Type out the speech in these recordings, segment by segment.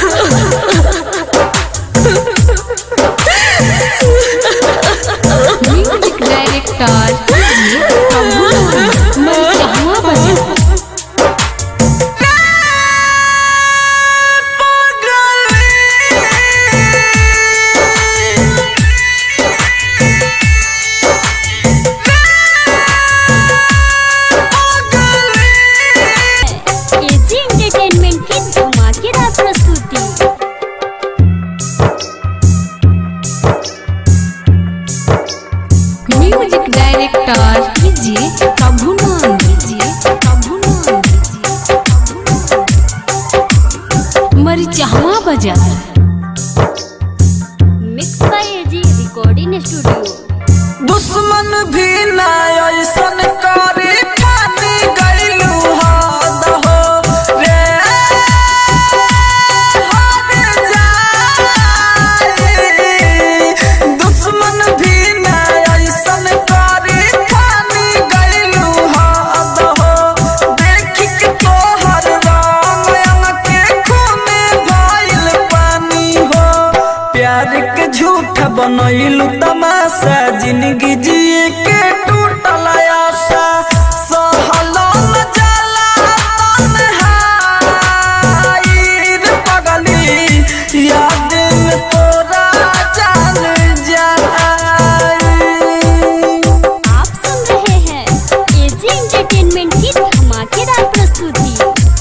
Music director कीजिए प्रभु नाम कीजिए प्रभु नाम कीजिए मरिचहवा बाजार mix by AG recording studio. दुश्मन भी ना ऐसन करे ठानी गइलू हद हो रे हद जाए। दुश्मन भी ना ऐसन करे ठानी गइलू हद हो। देखी के तोहर रंग के खूने भइल पानी हो। प्यार के झूठ बनैलू तमाशा जिंदगी जिए के टूटल आशा। सहलो न जाला तन्हाई रे पगली याद में तोरा जान जाए। आप सुन रहे हैं एजी एंटरटेनमेंट की धमाकेदार प्रस्तुति।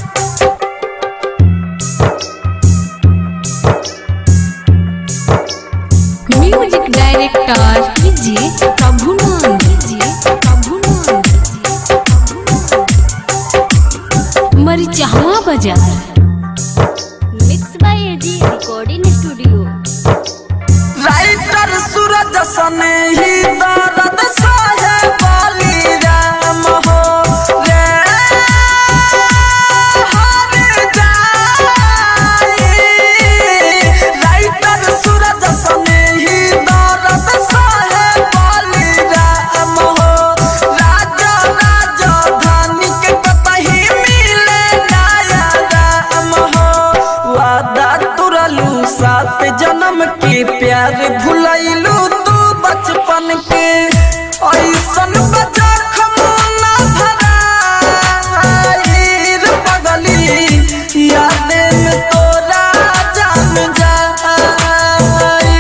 म्यूजिक डायरेक्टर कीजिए प्रभु नाम कीजिए प्रभु नाम कीजिए मरिचहवा बाजार mix by AG recording studio. Writer Suraj सने ही दर्द सहे बाली राम हो रे हर जाए। राइटर सूरज सने ही दर्द सहे बाली राम हो। राजा राजधानी के कतही मिले नया राम हो। वादा तुरलू सात जन्म के प्यार भुलैलू तू बचपन के। ऐसन बजा खमोना भराई रे पगली याद में तोरा जान जाए।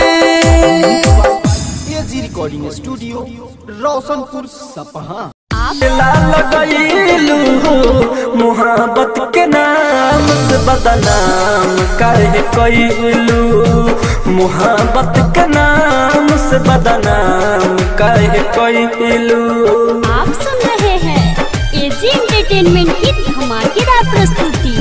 एजी रिकॉर्डिंग स्टूडियो रोशनपुर सपहा। लाल गईलू मोहब्बत के नाम से बदनाम काहे कईलू। मोहब्बत के नाम से बदनाम काहे कईलू। आप सुन रहे हैं एजी एंटरटेनमेंट की धमाकेदार प्रस्तुति।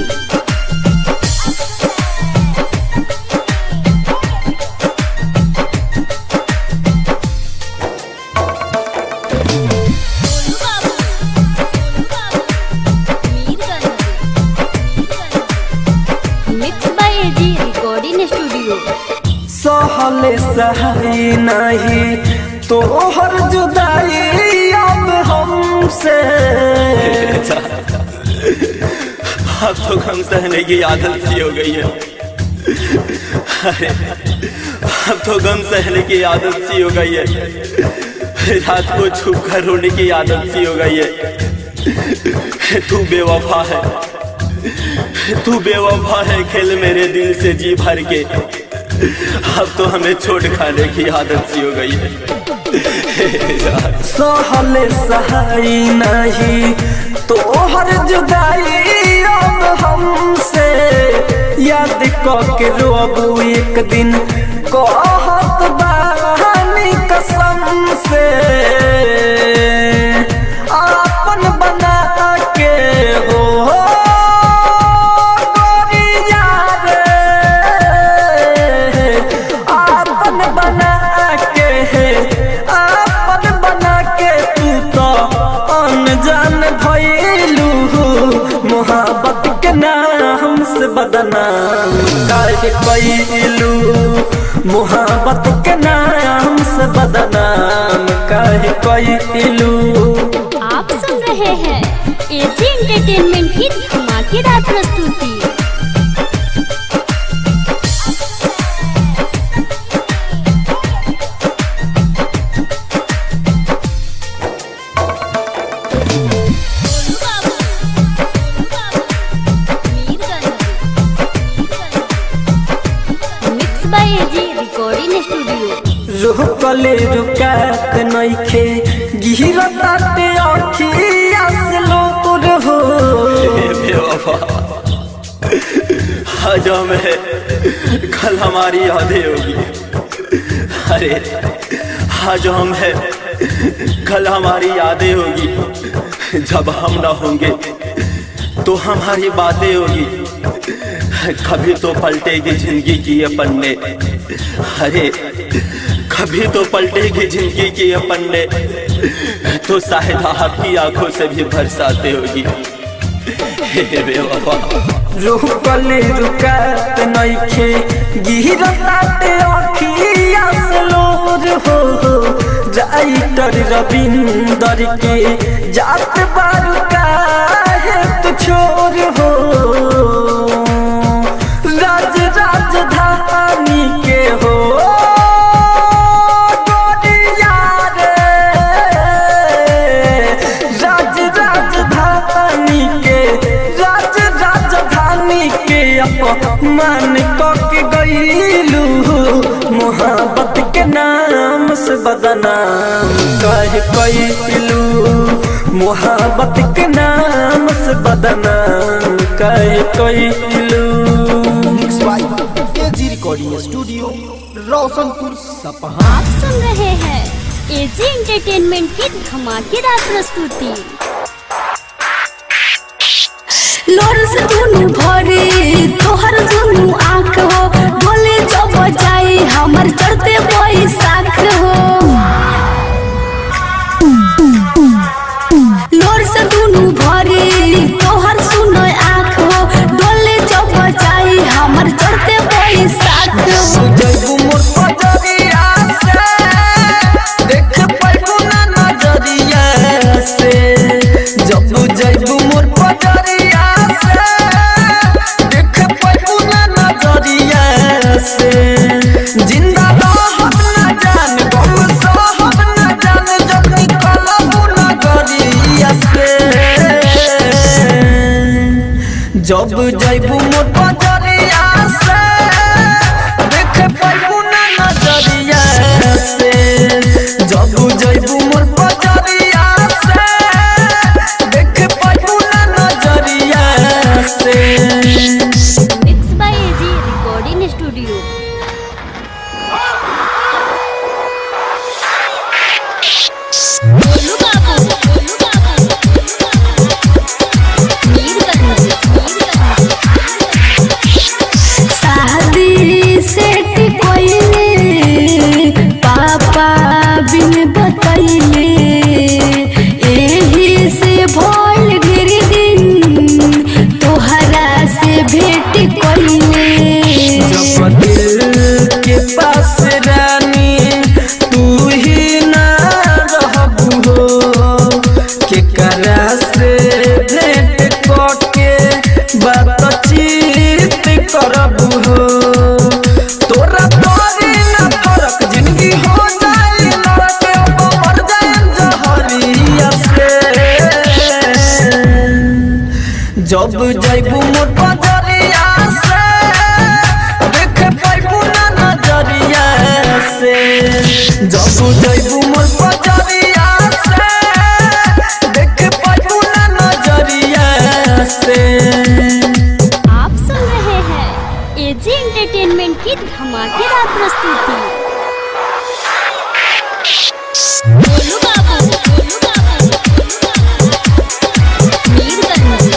Mix by AG recording studio. सहले सही नहीं तोहर जुदाई अब हमसे। अब तो गम सहने की आदत सी हो गई है। अरे अब तो गम सहने की आदत सी हो गई है। रात को छुप कर रोने की आदत सी हो गई है। तू बेवफा है, तू बेवफा है खेल मेरे दिल से जी भर के। अब तो हमें छोड़ खाने की आदत सी हो गई है। सहले सही नहीं तोहर जुदाई अब हमसे। याद के रोबू एक दिन कहत बानी कसम से। आपन बना के हो गोरिया रे। आपन बना के आपन बना के तू तो अनजान भइलू। मोहब्बत के नाम से बदनाम काहे कइलू। मोहब्बत के नाम से बदनाम काहे कइलू। आप सुन रहे हैं एजी एंटरटेनमेंट की धमाकेदार प्रस्तुति। By AG recording studio. रुकले रुकात नइखे गिरताते अखिया से लोर हो। बेवफा आज हमें कल हमारी यादें होगी। अरे आज हमें कल हमारी यादें होगी। जब हम ना होंगे तो हमारी बातें होगी। कभी तो पलटेगी जिंदगी की ये पन्ने। अरे कभी तो पलटेगी जिंदगी की ये पन्ने, तो शायद आपकी आंखों से भी बरसाते होगी। बेवफा रुकले रुकात नइखे गिरताते अखिया से लोर हो। राइटर रविंदर के जात बारू काहे तू छोर हो। राज राजधानी के हो गोरिया रे। राज राजधानी के अपमान के गईलू। मोहब्बत के नाम से बदनाम कहे कैलू। मोहब्बत के नाम से बदनाम कहे कैलू। एजी रिकॉर्डिंग स्टूडियो रोशनपुर सपहा। आप सुन रहे हैं एजी एंटरटेनमेंट की धमाकेदार प्रस्तुति। लोर से दुनु भरे तोहर दुनु आँख हो। बोले जब जाए हमर चढ़ते बैसाख हो। लोर से दुनु भरे तोहर सुनो आँख हो। बोले जब जाए हमर चढ़ते बैसाख हो। जइबू मोर पजरिया से देख पाइबू ना नजरिया से। जब जइबू मोर पजरिया जिंदा रहब न जान गम सहब न जान जब निकलबू नगरिया से। जब जइबू मोर पजरिया से देख पाइबू ना नजरिया से। जब जइबू मोर पजरिया से देख पाइबू ना नजरिया से। Mix by AG recording studio. Golu Babu, Golu बाबू, मीरगंज, शादी सेट कोइले पापा बिन बतैले। एही से भोल गिर दिन तोहरा से भेट कोइले। जब दिल के पास रानी तू ही ना रहबू हो। केकरा से भेंट करके बातचीत करबू हो। तोरा तोरी ना फरक जिंदगी हो जाए नरक अब मर जाए जहरिया से। जब जइबू मोर पजरिया से देख पाइबू ना नजरिया से। जब जइबू मोर पजरिया से देख पाइबू ना नजरिया से। आप सुन रहे हैं एजी एंटरटेनमेंट की धमाकेदार प्रस्तुति। गोलू बाबू, गोलू बाबू, मीरगंज,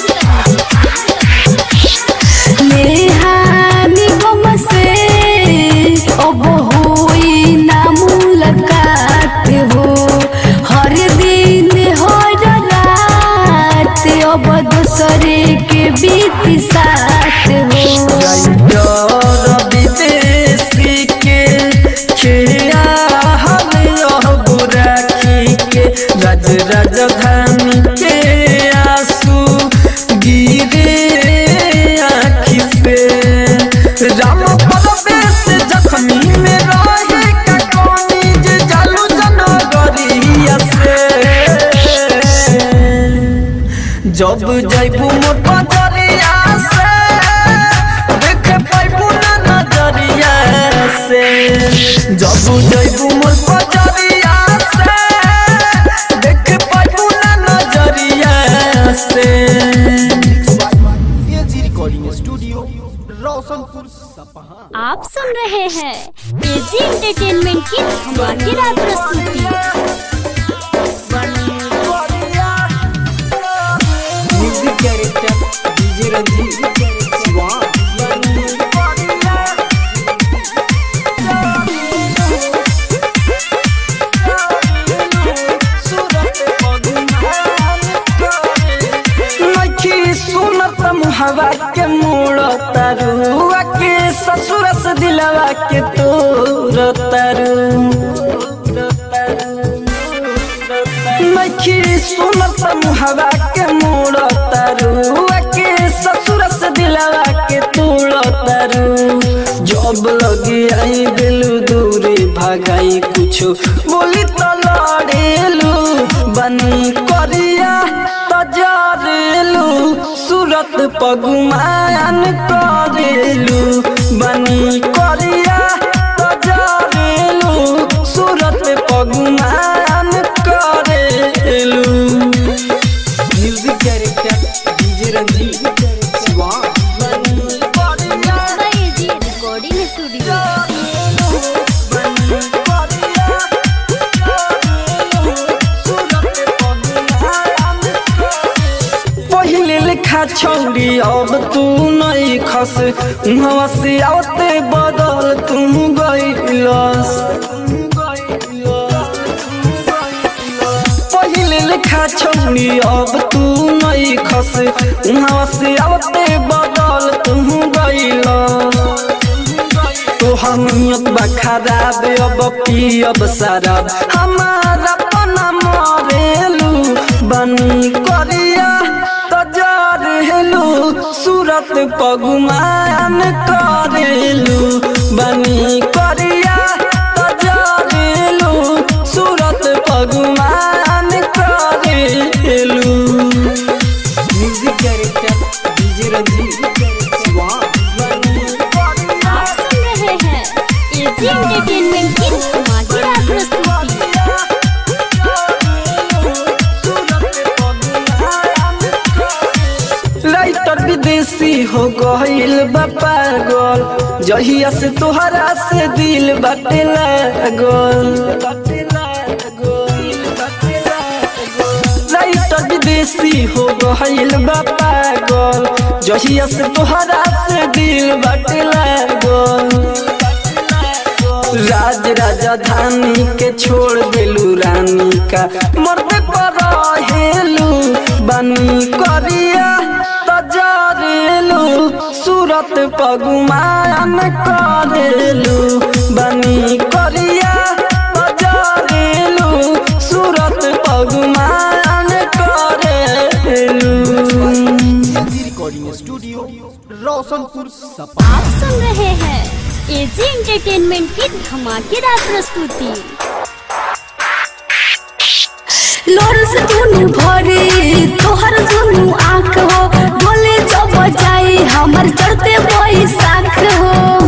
नेहानी गम से अब होई ना मुलाकात हो। हर दिन हर रात अब दूसरे के बीत साथ हो। विदेशी के खिया हम राखी के। राज राजधानी के आंसू गिरे आँखी से। राम परवेश जख्मी में रहे का कोनी जे जालू जनगरिया से। जब जइबू मोर पजरिया से देख पाइबू ना नजरिया जब जइबू मोर पजरिया से देख पाइबू ना नजरिया से। एजी रिकॉर्डिंग स्टूडियो रोशनपुर सपहा। आप सुन रहे हैं एजी एंटरटेनमेंट की धमाकेदार प्रस्तुति। Music director DJ Ranjeet Shivan. सुनत मुहवा के मोड़ तरुआ के ससुर से दिलवा के तोर तरु नखी सुनत मुहवा के मोड़ तरुआ के ससुर से दिलवा के तोड़ तरु। जब लगी आई दिलू दूरी भगाई कुछो बोली तो लड़ेलू बनी करिया तजरेलू सूरत पगुमान करेलू बनी करिया तजरेलू सूरत पगुमान करेलू। Music director DJ Ranjeet Shivan. AG recording studio. छौड़ी अब तू नहीं खस हवा से आवते बदल तुम गइलस। पहिले लिखा छौड़ी अब तू नहीं खस हवा से आवते बदल तुम गइलस। तोहर नियत बा खराब अब पियब शराब हमारा पना मरेलू बनी करिया तजरेलू सूरत पगुमान करेलू बनी करिया तजरेलू सूरत पगुमान करेलू। Music director DJ Ranjeet Shivan. आप सुन रहे हैं एजी एंटरटेनमेंट की धमाकेदार प्रस्तुति। राइटर विदेशी हो गइल बा पागल जहिया से तोहरा से दिल बाटे लागल। राइटर विदेशी हो गइल बा पागल जहिया से तोहरा से दिल बाटे लागल। राज राजधानी के छोड़ देलू रानी का मर्द पर हेलू बनी करिया तजरेलू सूरत पगुमान करेलू बनी करिया तजरेलू सूरत पगुमान करेलू। एजी रिकॉर्डिंग स्टूडियो रोशनपुर सपहा। आप सुन रहे हैं एजी एंटरटेनमेंट की धमाकेदार प्रस्तुति। लोर से दुनु भरे तोहर दुनु आँख हो बोले जब जाई हमर चढ़ते बैसाख हो।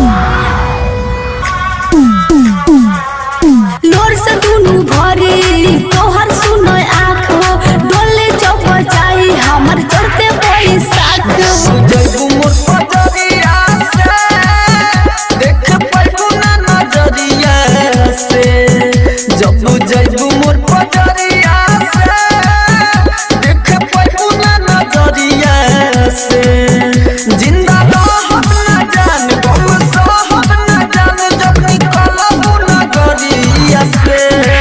लोर से दुनु भरे तोहर सुनो आँख हो बोले जब जाई हमर चढ़ते बैसाख हो। जइबू मोर पजरिया से देख पाइबू ना नजरिया से। जब जइबू मोर पजरिया से देख पाइबू ना नजरिया से। जिंदा रहब ना जान गम सहब ना जान जब निकलबू नगरिया से।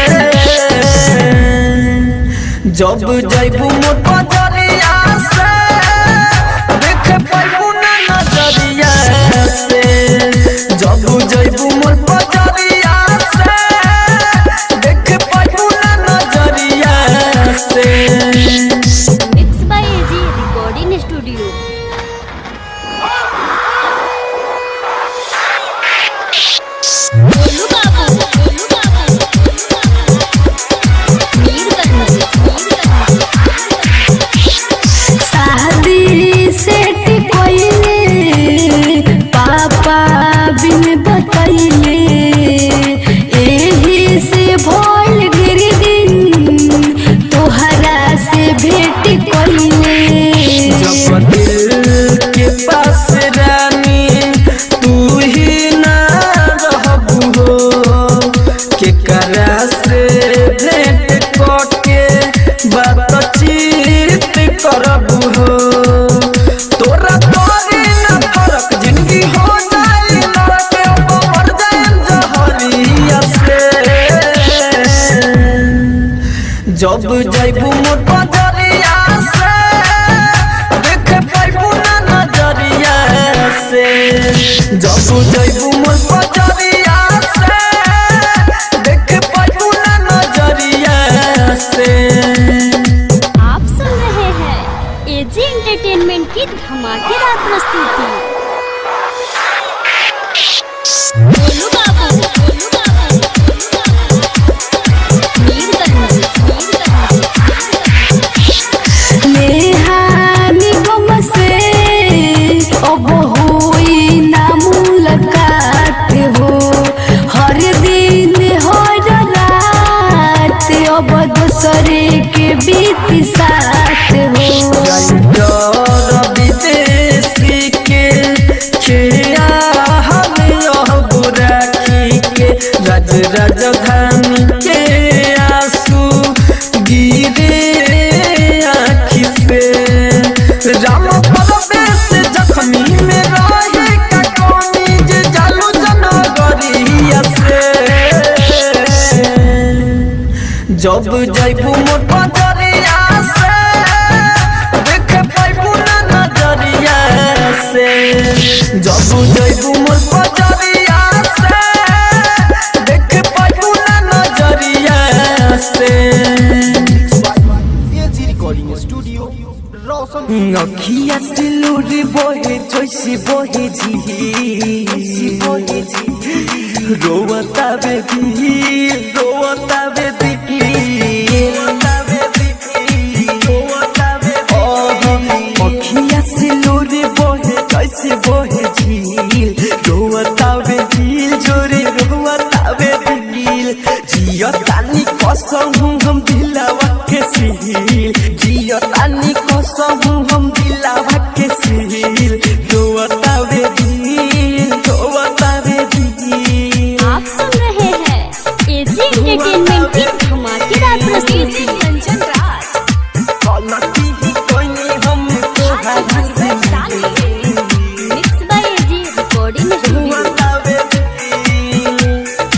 जब जइबू मोर पजरिया से देख पाइबू ना नजरिया से। जब जइबू मोर पजरिया से देख पाइबू ना नजरिया से। Mix by AG recording studio. बोलू बाबू मीर करना। रानी तू ही ना रहबू हो के करा से भेंट करके बातचीत करबू हो तोरा तोरी ना फरक जिंदगी हो जाए लड़के मर जाए जहरिया से जब जाइबू मोर बजरिया से देख पाइबू ना नजरिया से जब जाइबू मोर बजरिया से देख पाइबू ना नजरिया से। आप सुन रहे हैं एजी एंटरटेनमेंट की धमाकेदार प्रस्तुति। बोलू बाबू, बोलू बाबू, मीरगंज, नेहानी गम से अब होई ना मुलाकात हो हर दिन हर रात अब दूसरे के बीत साथ हो विदेशी के खिया हम बुराखी के राजधानी के आंसू गिरे आँखी से राम परवेश जख्मी में रहे कटौनी जे जालू जनगरिया से जब जाइबू मोर बजरिया से देख पाइबू ना नजरिया से जब जाइबू मोर बजरिया से देख पाइबू ना नजरिया से। एजी रिकॉर्डिंग स्टूडियो रोशन अखिया सिलूर बोहे जैसी बोहे जी रोवता बेदी रोवता बेदी अखिया सिलूर बोहे जैसी बोहे झील रोवता बेदी जोरे रोवता बेदी जियो तानी कसम हम दिलवा के सील जियो तानी कसम हम दिलवा के सील रोवता बेदी रोवता बेदी। आप सुन रहे हैं एजी एंटरटेनमेंट की धमाकेदार प्रस्तुति। कंचन राज, गलती ही कोई नहीं हम तो mix by AG recording studio. रोवता बेदी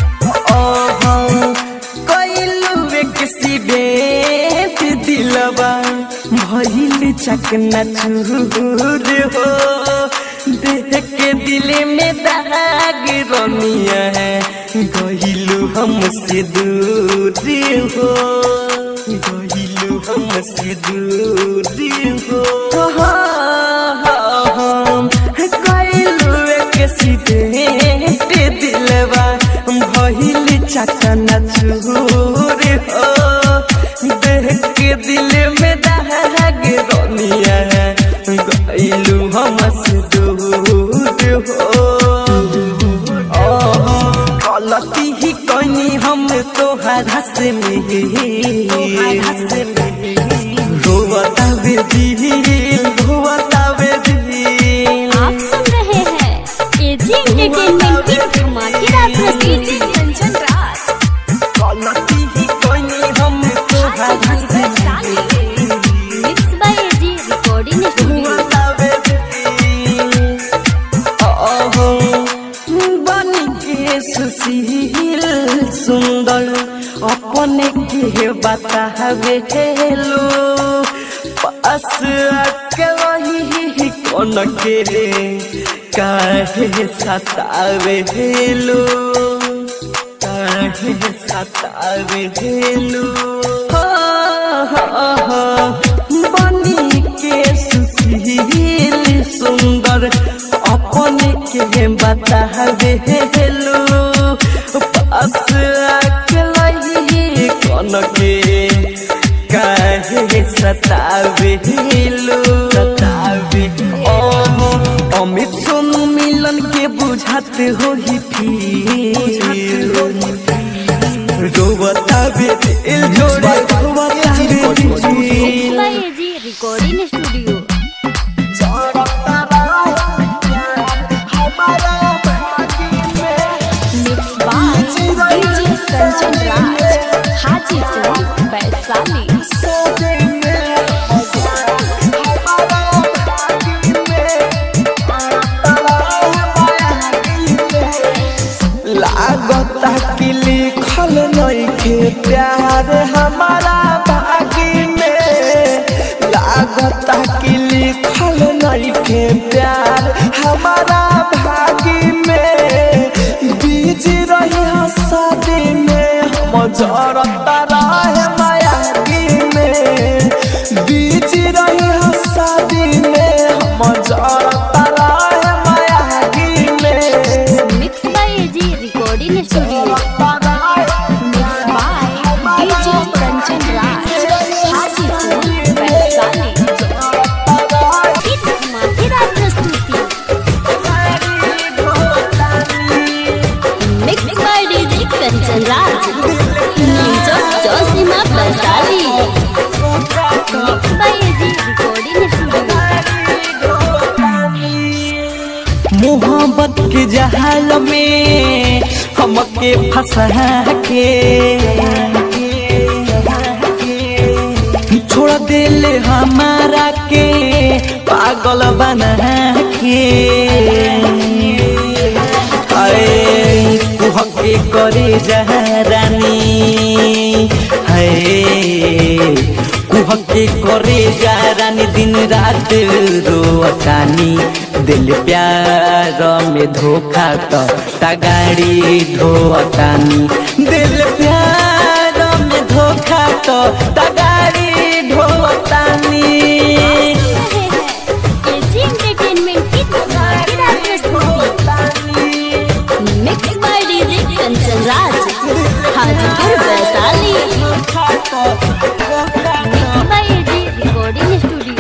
कोई किसी बेट दिलवा भइल चकना चूर हो देख के दिल में दाग रमिया है गइलू हमसे दूर हो गइलू हमसे दूर हो गइलू किसी बेट दिलवा भइल चकना चूर हो देख के दिल में दाग रमिया है गइलू हमसे दूर हो गलती ही कनी हम तोहरा से रोवता बेदी रोवता बेदी। आप सुन रहे हैं एजी एंटरटेनमेंट की धमाकेदार प्रस्तुति। कंचन राज, गलती ही कनी हम तोहरा से mix by AG recording studio. बन के सुशील सुंदर अपने के बतावे हेलो पास आके वही कौन के रे काहे सतावे हेलो काहे सतावे हेलो बनी के सुशील सुंदर अपने के बतावे हेलो पास आके लही कौन के काहे सतावे हेलो सतावे अमित सोनू मिलन के बुझाते हो ही फिर रोवता बेदिल जोड़े रोवता बेदिल बाय एजी रिकॉर्डिंग स्टूडियो। नइखे प्यार हमारा भागी में लागता कि लिखल नइखे प्यार हमारा भागी में बीज रही शादी में हम जरता रहे मायागी में बीज रही शादी में हम जरता रहे मायागी में। Mix by AG recording studio. Mix by DJ Kanchan Raj Hajipur Vaishali. धमाकेदार प्रस्तुति mix by DJ Kanchan Raj न्यूज जोशीमा Vaishali. Mix by AG recording studio. मोहब्बत के जहाल में हमके फंसा के छोड़ दिल हमारा के पागल बना के अरे कुहके करे जहरानी है कुहके करे जहरानी दिन रात रोतानी दिल प्यार में धोखा तो तगाड़ी ढोतानी दिल प्यार में धोखा तो तगाड़ी ढोतानी। एजी एंटरटेनमेंट की धमाकेदार प्रस्तुति mix by DJ Kanchan Raj Hajipur Vaishali. Mix by AG recording studio.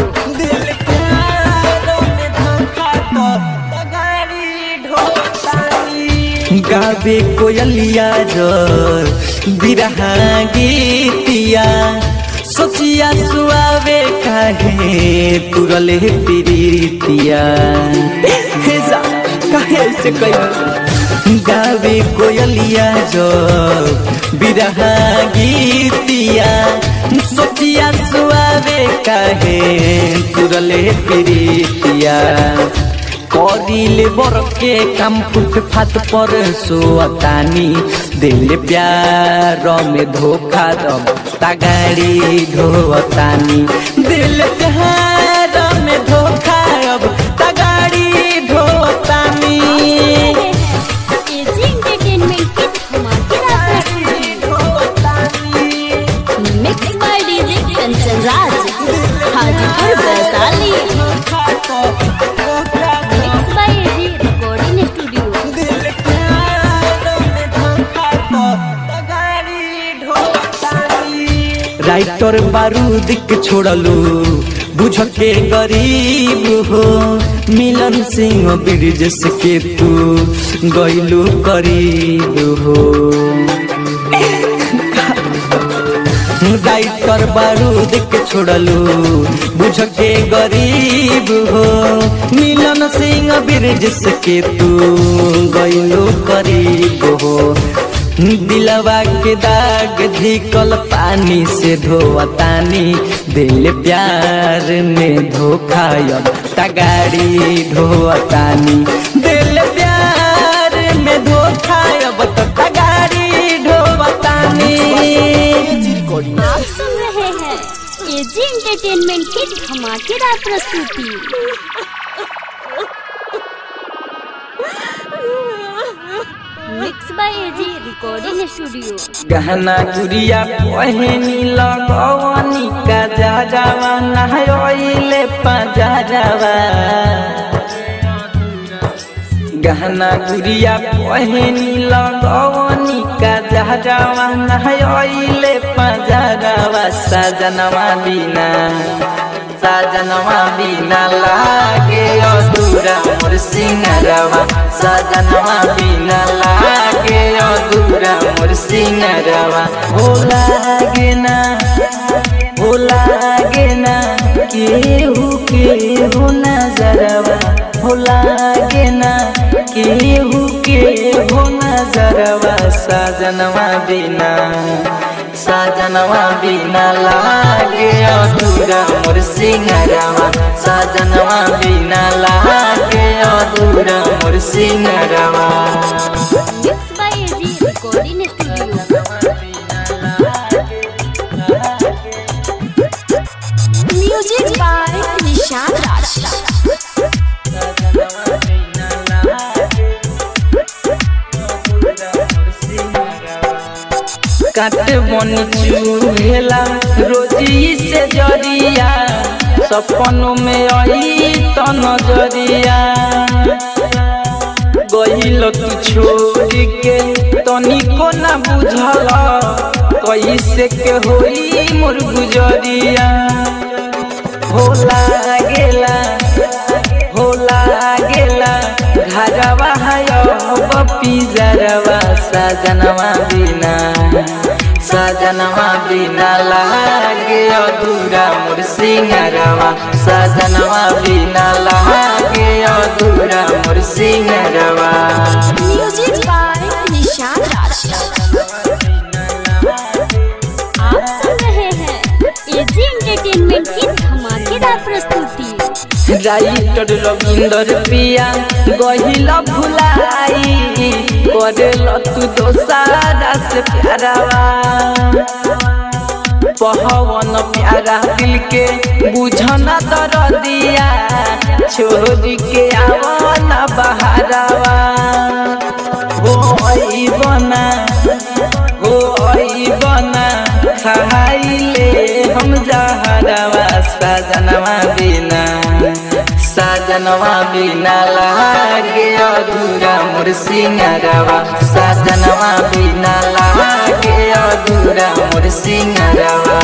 गावे कोयलिया जोर बिरहा गीतिया सोचिया सुआवे काहे तुरले प्रीतिया हे जा काहे ऐसे कही गावे कोयलिया जोर बिरहा गीतिया सोचिया सुआवे काहे तुरले प्रीतिया करिले बरके काम फुटफाट पर सोतानी दिल प्यार में धोखा दब तगाड़ी ढोतानी दिल प्यार में धोखा अब तगाड़ी ढोतानी। एजी एंटरटेनमेंट की धमाकेदार प्रस्तुति mix by DJ Kanchan Raj Hajipur Vaishali. Mix by AG recording studio. Writer बारूद के छोड़लू बुझ के गरीब हो मिलन सिंह ब्रिजेश के तू गईलू करीब हो राइटर बारूद के छोड़लू बुझ के गरीब हो मिलन सिंह ब्रिजेश के तू गईलू करीब हो दिलवा के दाग धिकल पानी से धोतानी दिल प्यार में धोखा अब तगाड़ी ढोतानी दिल प्यार में धोखा अब तगाड़ी ढोतानी। आप सुन रहे हैं एजी एंटरटेनमेंट की धमाकेदार प्रस्तुति mix by AG recording studio. गहना गुड़िया पहनी लगवनी का जावा नहले पजावा गहना गुड़िया पहनी लगवनी का जावा नहले पजावा सजनवा बिना लागे अधूरा मोर सिंगरवा सजनवा बिना लागे अधूरा मोर सिंगरवा हो लागे ना केहू के हो नजरवा हो लागे ना केहू के हो नजरवा सजनवा बिना लागे अधूरा मोर सिंगरवा सजनवा बिना लागे अधूरा मोर सिंगरवा। Mix by AG recording studio. काटे बन चूहेला रोजी से जरिया सपनों में आई तो नजरिया गहिल तू छोड़ के तनिको ना बुझल कैसे के होई मोर गुजरिया होला गेला घरवा है पिजरवा सजनवा बिना लागे अधूरा मोर सिंगरवा सजनवा बिना लागे अधूरा मोर सिंगरवा। म्यूजिक बाय निशान राज। आप सुन रहे हैं एजी एंटरटेनमेंट की धमाकेदार प्रस्तुति। राइटर रविंदर पिया गहिल भुलाई करेल तू दोसारा से प्यारावा पवन प्यारा दिल के बुझना दरदिया छोड़ के आवना बहारावा हो बना खाइले हम जहरवा सजनवा बिना लागे अधूरा मोर सिंगरवा सजनवा बिना लागे अधूरा मोर सिंगरवा।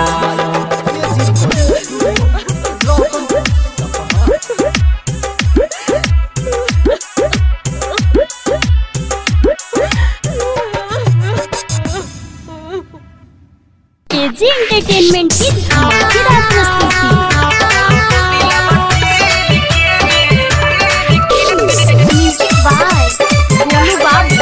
एजी एंटरटेनमेंट की धमाकेदार प्रस्तुति। म्यूजिक बाय गोलू बाबू।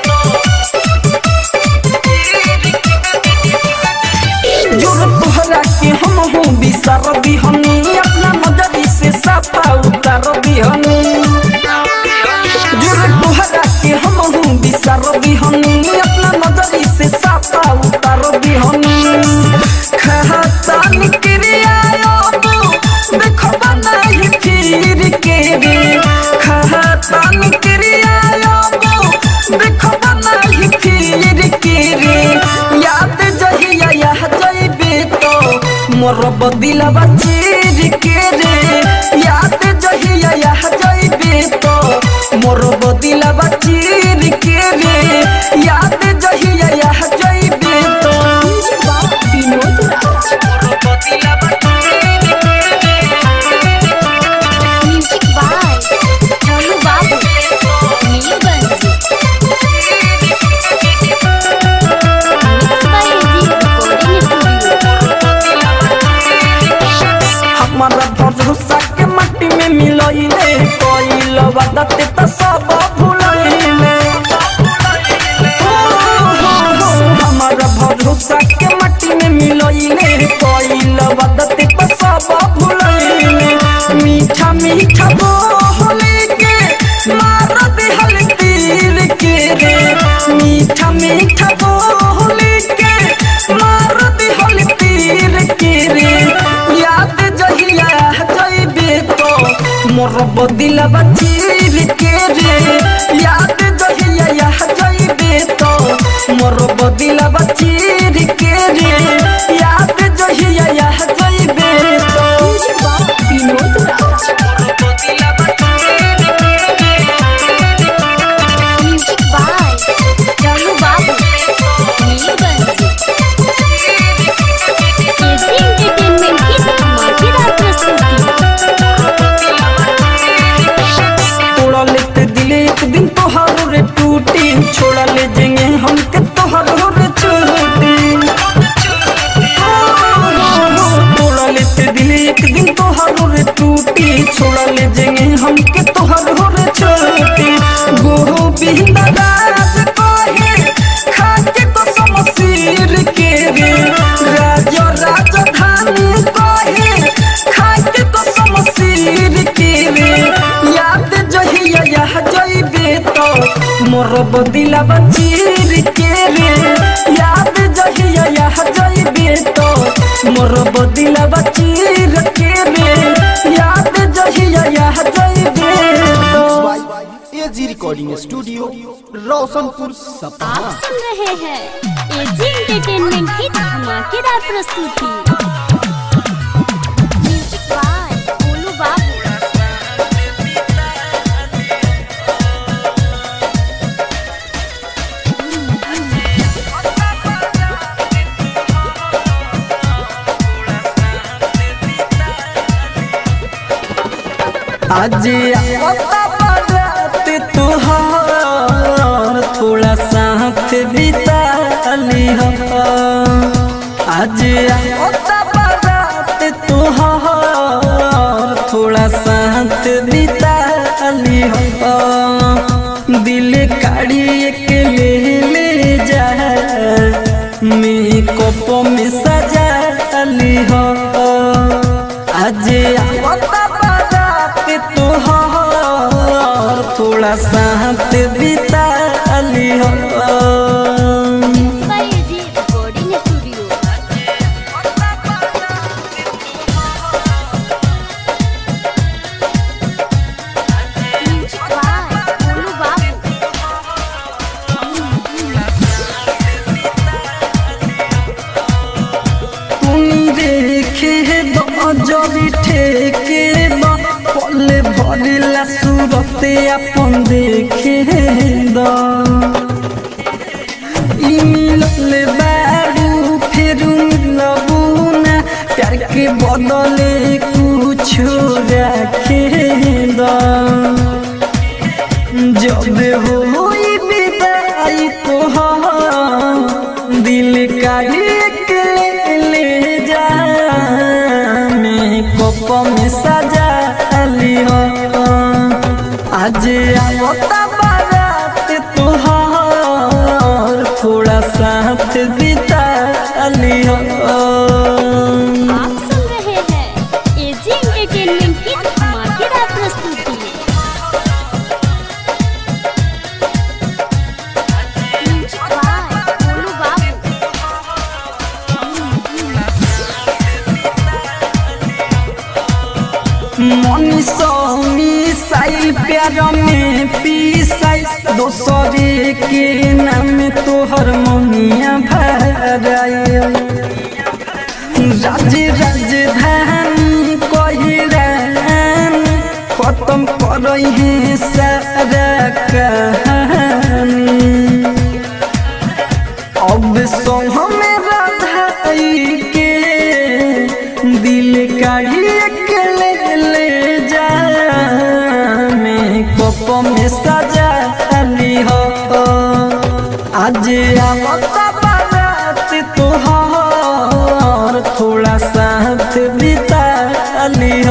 जोर तोहरा के हम हूँ बिसर बिहनी अपना नजरी से साफा उतर बिहनी जोर तोहरा के हम हूँ बिसर बिहनी अपना नजरी से साफा उतर बिहनी खाता निकरिया देखो बनाई फिर के रे खाता निकरिया देखो बनाई फिर के रे याद जहिया यह जइबे तो मोर बदिलवा चीर के रे याद जहिया यह जइबे तो मोर बदिलवा चीर के रे याद जहिया यह जइबे तो Vinod music by Golu Babu. Neelganj. Mix by AG recording studio. हमारा भरोसा के मट्टी में मिलइले कोइल वदते त सब भुलइले हमारा भरोसा के मट्टी में मिलइले कोइल वदते त सब भुलइले मीठा मीठा बोले के मार दिहल तीर के रे मीठा मीठा बोले के मार दिहल तीर के रे याद जहिया जइबे तो मोर बदिलवा चीर के रे याद जहिया जइबे तो मोर बदिलवा चीर के रे याद जहिया जइबे तो Vinod music by Golu Babu. Nilganj. AG entertainment की धमाकेदार प्रस्तुति। तोड़ा लेते दिले एक दिन तोहारो रे टूटी छोड़ा ले जेंगे हमके तोहारो रे छोटी तोड़ा लेते दिले एक दिन तोहारो रे टूटी छोड़ा ले जेंगे हमके तोहारो रे छोटी गोविंद राज कहे खाके तो समसीर के रे राजधानी कहे खाके तो समसीर के रे याद जहिया यह जइबे तो मोर बदिलवा चीर के रे याद जहिया यह जइबे तो मोर बदिलवा चीर के रे याद एजी रिकॉर्डिंग स्टूडियो रोशनपुर सपहा। आप सुन रहे हैं एजी एंटरटेनमेंट की धमाकेदार प्रस्तुति। म्यूजिक बाय गोलू बाबू। आज आता बारात तुहार थोड़ा साथ बिता लिह। आज आता बारात तुहार थोड़ा साथ बिता लिह। दिल काढ़ी के ले जा मेकअप में सजा लिह। आज आता तुहार थोड़ा साथ बिता लिह। AG recording studio. Music by Golu Babu. तुम देखे जबी ठेके पल भरिला सूरते अपन देखे मिलल बारू फिर मिलबू ना प्यार के बदले कुछ रखे जब हो विदाई तोहार दिल का ले जा मेकअप में सजा लिह। आज आवता बारात तुहार थोड़ा साथ बिता लिह। आप सुन रहे हैं एजी एंटरटेनमेंट की धमाकेदार प्रस्तुति। म्यूजिक बाय गोलू बाबू। मिसाइल प्यार में पीसाई दोसरे के नाम तोहर ममिया भराई। राजधानी कहरान खत्म करई है सारा कहानी। अब संग में राधाई के दिल काढ़ी के ले जा मेकअप में सजा लिह। आज आवता बारात तुहार थोड़ा साथ बिता लिह।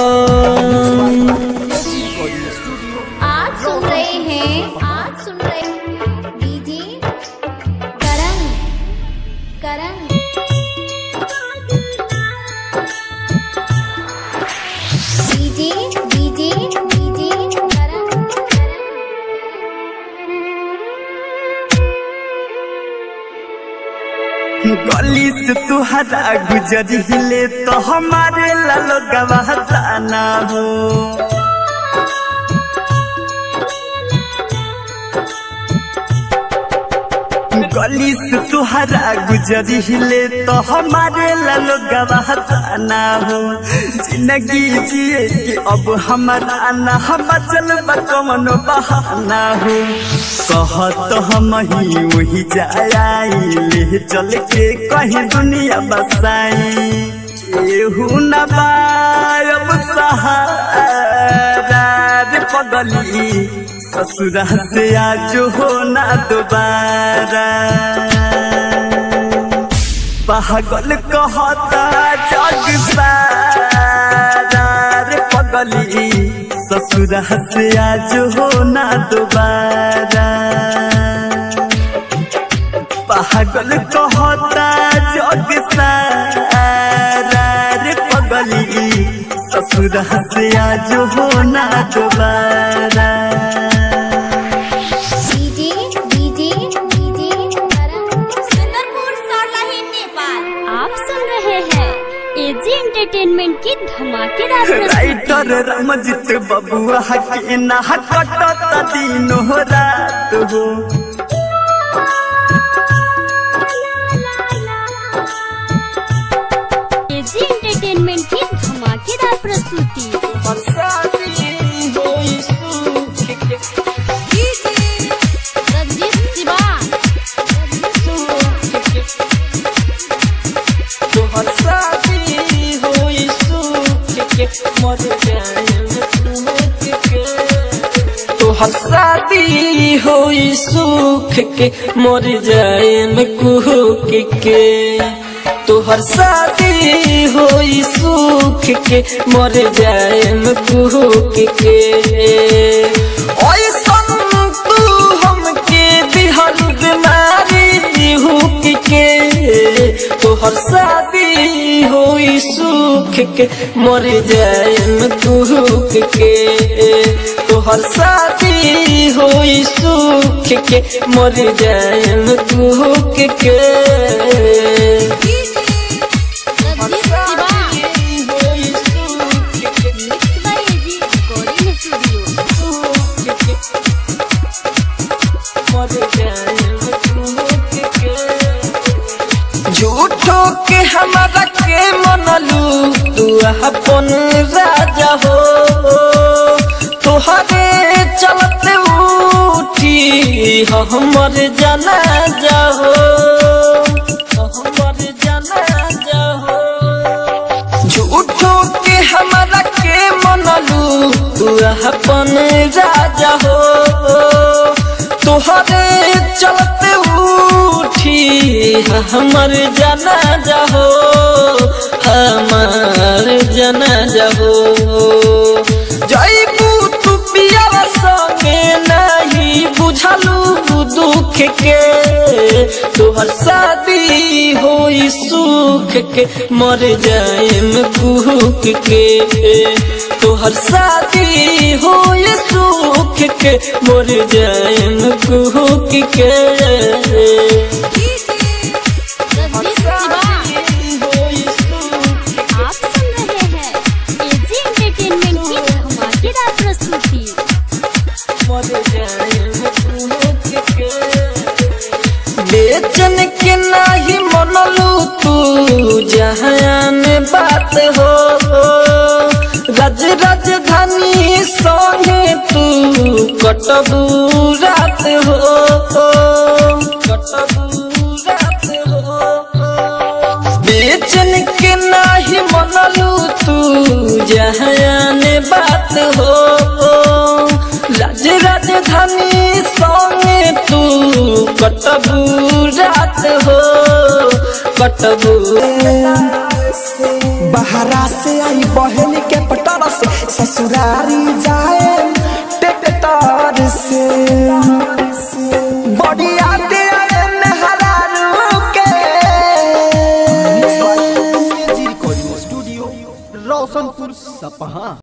आज सुन रहे हैं डीजे करण डीजे करण। गली से तुहरा गुजरिले तो हमारे लालो गवाहता ना हो। गली से तुहरा गुजरिले तो हमारे लालो गवाहता ना हो। जिंदगी जिए कि अब हमारा ना हम चल कौन बहाना हो। कहत हम ही वही जाई ले चल के कहीं दुनिया बसाई। केहू न बायब सहारा रे पगली ससुरा से आज हो ना दोबारा। पागल कहता जग सारा रे पगली ससुरा से आज हो ना दोबारा। पागल कहता जग सारा रे पगली ससुरा से आज हो ना दोबारा। आप सुन रहे हैं एजी एंटरटेनमेंट की धमाकेदार प्रस्तुति। राइटर रमजित बबुआ के ना कटता दिन हो रात हो। एजी एंटरटेनमेंट की धमाकेदार प्रस्तुति। रंजीत सिवान तोहर शादी होई सुख के मर जाए में कुहक के। तोहर शादी होई सुख के मर जाए में कुहक के। ऐसन तू हमके दिहल बीमारी हुक के। तोहर शादी होई सुख के मर जाए में कुहक के। तोहर शादी होई सुख के मर जाए में कुहक के। झूठो के हमारा के मनलू तू अपन राजा हो। तोहरे चलते उठी हमर जाना जाहो। हमर जाना जाहो। झूठो के हमारा के मनलू तू अपन राजा हो। तोहरे चलते उठी हमर जाना जाहो। हमर जाना जाहो। जईबू तू पिया संगे नहीं बुझलू दुख के। तोहर शादी होई सुख के मर जाए में कुहक के। तोहर शादी होई सुख के मर जाए में कुहक के। आप सुन रहे हैं एजी एंटरटेनमेंट की धमाकेदार प्रस्तुति। बेचन के नाही मनलू तू जहान बात हो। राज राजधानी संगे तू कटबू रात हो। कटबू रात हो। बेचन के नाही मनलू तू जहान बात हो। राज राजधानी संगे तू कटबू रात हो। कटबू बहरा से आई बहन के पटर से ससुरारी जाए टेक्टर से। बढ़िया दे नहरारू के। स्टूडियो रोशनपुर सपहा।